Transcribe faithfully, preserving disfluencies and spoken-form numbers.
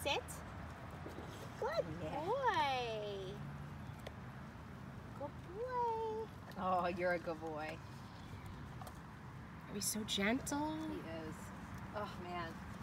sit. Good Yeah. boy. Good boy. Oh, you're a good boy. He's so gentle. He is. Oh, man.